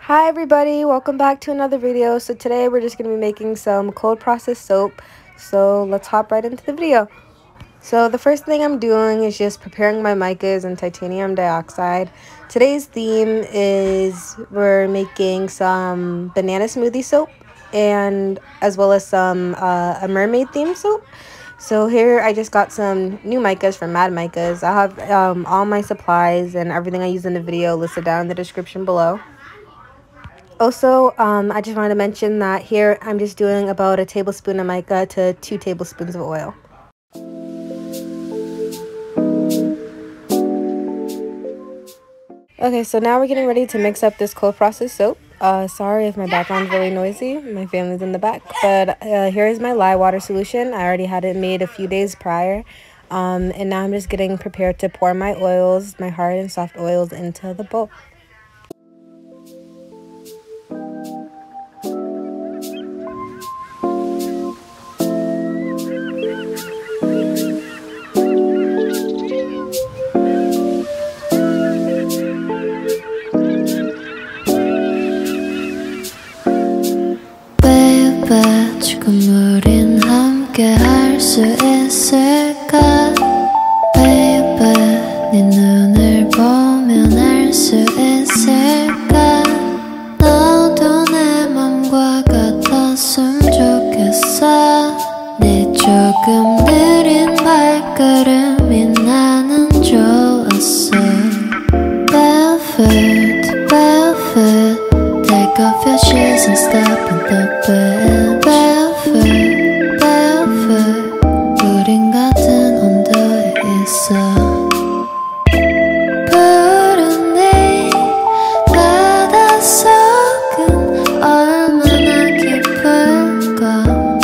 Hi everybody, welcome back to another video. So today we're just going to be making some cold process soap. So let's hop right into the video. So the first thing I'm doing is just preparing my micas and titanium dioxide. Today's theme is we're making some banana smoothie soap and as well as some a mermaid theme soap. So here I just got some new micas from Mad Micas. I have all my supplies and everything I use in the video listed down in the description below. Also, I just wanted to mention that here I'm just doing about a tablespoon of mica to 2 tablespoons of oil. Okay, so now we're getting ready to mix up this cold process soap. Sorry if my background's really noisy. My family's in the back. But here is my lye water solution. I already had it made a few days prior. And now I'm just getting prepared to pour my oils, my hard and soft oils, into the bowl. 지금 우린 함께 할 수 있을까 Baby 네 눈을 보면 알 수 있을까 너도 내 맘과 같았으면 좋겠어 네 조금 느린 발걸음이 나는 좋았어 Barefoot, barefoot Take off your shoes and step in the bed Barefoot, barefoot 우린 같은 온도에 있어 푸른 네 바닷속은 얼마나 깊을까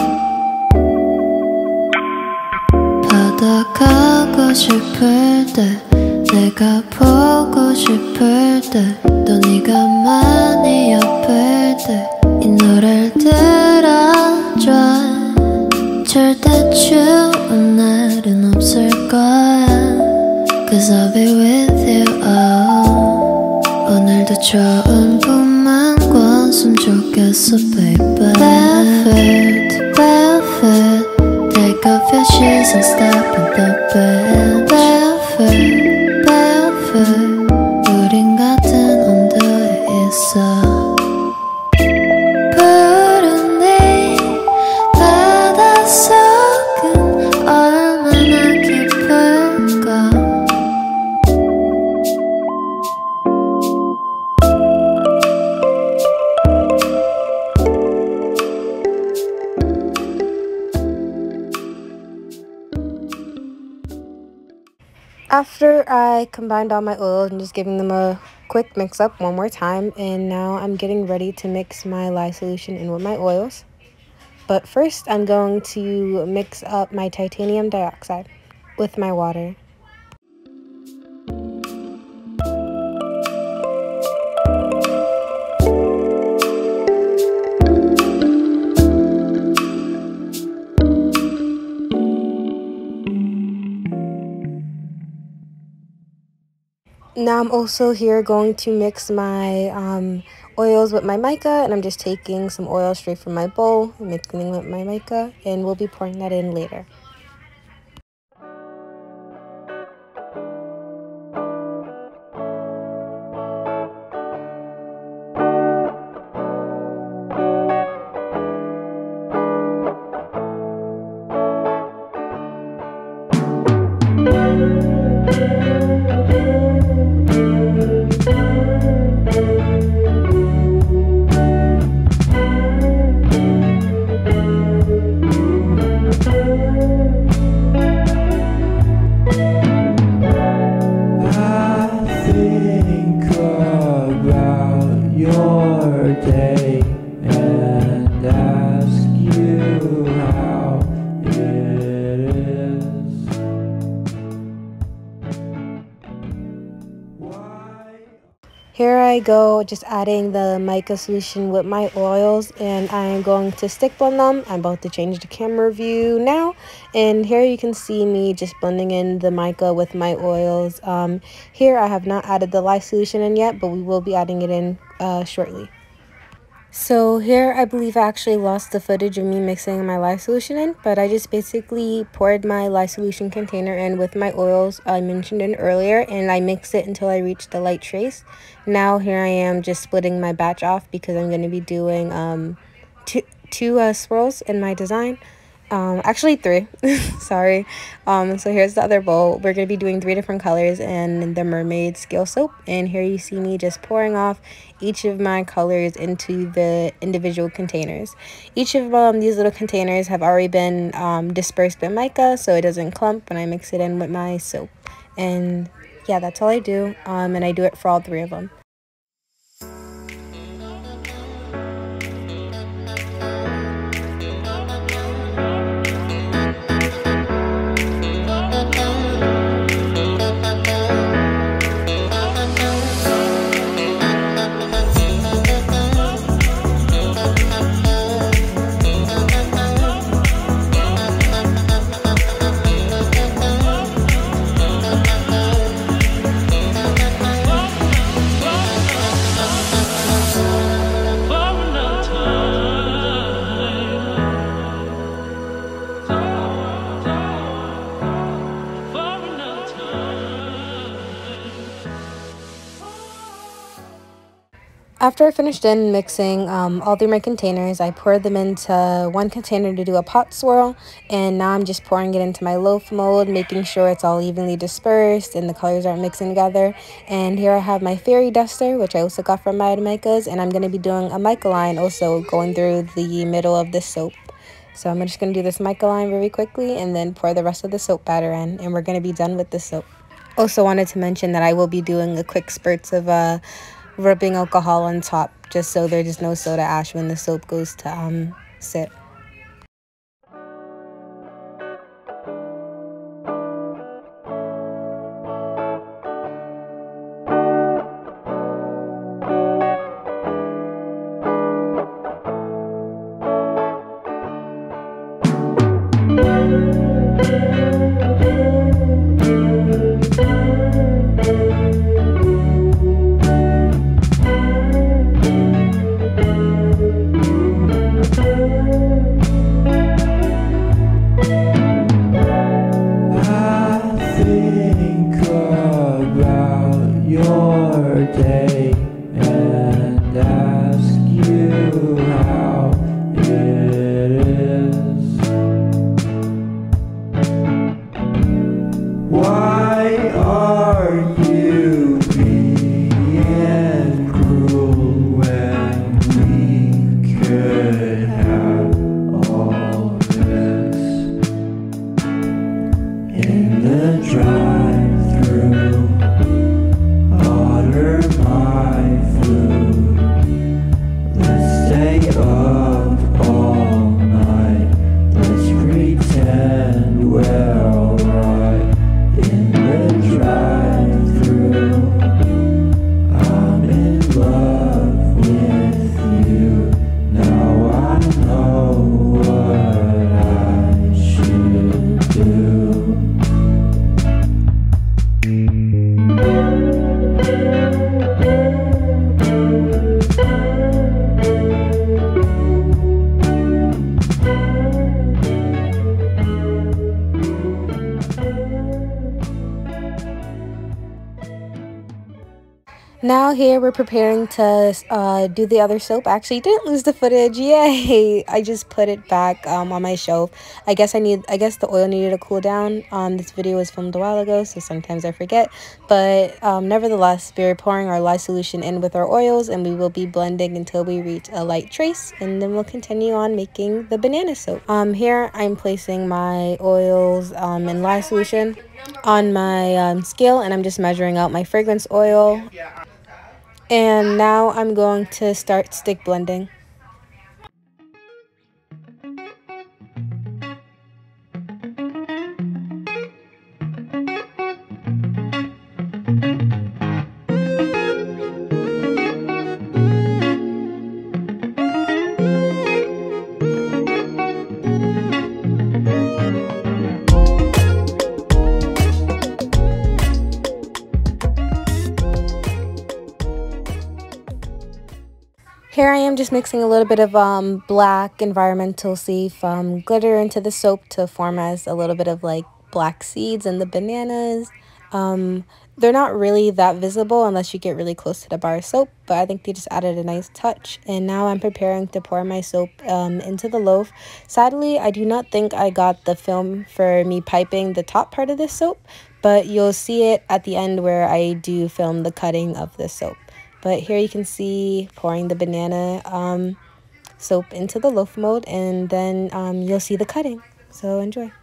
바다 가고 싶을 때 내가 보고 싶을 때 또 네가 많이 아플 때 이 노래를 들어줘 절대 추운 날은 없을 거야 Cause I'll be with you oh. 오늘도 좋은 꿈만 꿨으면 좋겠어 baby Barefoot, barefoot Take off your shoes and step in the bed Barefoot, barefoot 우린 같은 온도에 있어 푸른 네 바닷속은 얼마나 깊을까 After I combined all my oils and just giving them a quick mix up one more time, and now I'm getting ready to mix my lye solution in with my oils. But first I'm going to mix up my titanium dioxide with my water. Now I'm also here going to mix my oils with my mica, and I'm just taking some oil straight from my bowl, mixing it with my mica, and we'll be pouring that in later. Here I I go, just adding the mica solution with my oils, and I'm going to stick blend them. I'm about to change the camera view now, and here you can see me just blending in the mica with my oils. Here I have not added the lye solution in yet, but we will be adding it in shortly. So here I believe I actually lost the footage of me mixing my lye solution in, but I just basically poured my lye solution container in with my oils I mentioned in earlier, and I mixed it until I reached the light trace. Now here I am just splitting my batch off because I'm going to be doing two swirls in my design. Actually 3. Sorry. So here's the other bowl. We're going to be doing 3 different colors in the mermaid scale soap, and here you see me just pouring off each of my colors into the individual containers. Each of these little containers have already been dispersed with mica, so it doesn't clump when I mix it in with my soap. And yeah, that's all I do, and I do it for all 3 of them. After I finished mixing all 3 of my containers, I poured them into one container to do a pot swirl, and now I'm just pouring it into my loaf mold, making sure it's all evenly dispersed and the colors aren't mixing together. And here I have my fairy duster, which I also got from Mica Micas, and I'm going to be doing a mica line also going through the middle of the soap. So I'm just going to do this mica line very quickly and then pour the rest of the soap batter in, and we're going to be done with the soap. Also wanted to mention that I will be doing a quick spurts of rubbing alcohol on top, just so there's no soda ash when the soap goes to sit. Now here we're preparing to do the other soap. I actually didn't lose the footage. Yay! I just put it back on my shelf. I guess the oil needed to cool down. This video was filmed a while ago, so sometimes I forget. But nevertheless, we're pouring our lye solution in with our oils, and we will be blending until we reach a light trace, and then we'll continue on making the banana soap. Here I'm placing my oils and lye solution on my scale, and I'm just measuring out my fragrance oil. And now I'm going to start stick blending. Here I am just mixing a little bit of black environmental safe glitter into the soap to form as a little bit of like black seeds and the bananas. They're not really that visible unless you get really close to the bar of soap, but I think they just added a nice touch. And now I'm preparing to pour my soap into the loaf. Sadly, I do not think I got the film for me piping the top part of this soap, but you'll see it at the end where I do film the cutting of the soap. But here you can see pouring the banana soap into the loaf mold, and then you'll see the cutting. So enjoy.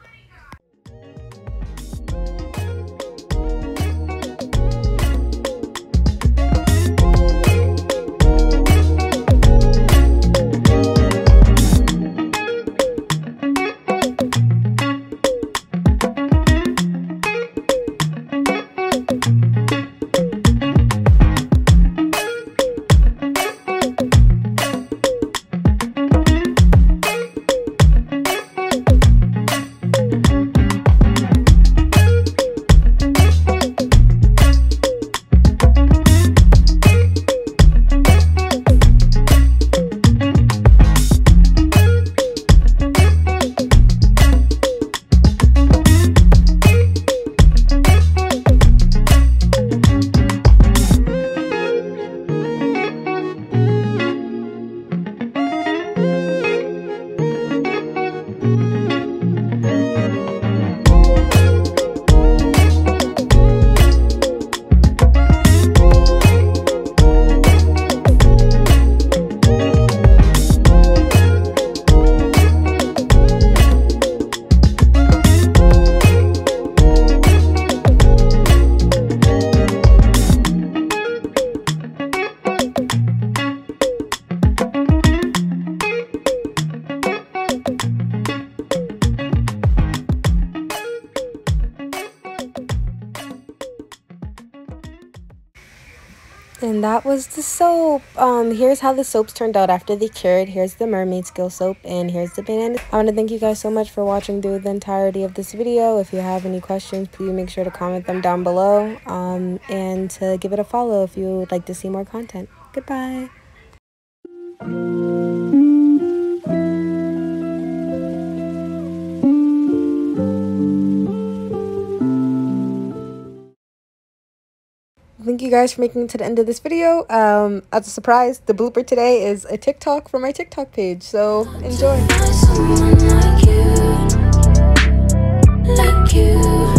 And that was the soap. Here's how the soaps turned out after they cured. Here's the mermaid skill soap, and here's the banana. I want to thank you guys so much for watching through the entirety of this video. If you have any questions, please make sure to comment them down below, and to give it a follow if you would like to see more content. Goodbye. Thank you guys for making it to the end of this video. As a surprise, the blooper today is a TikTok for my TikTok page, so enjoy. Someone like you.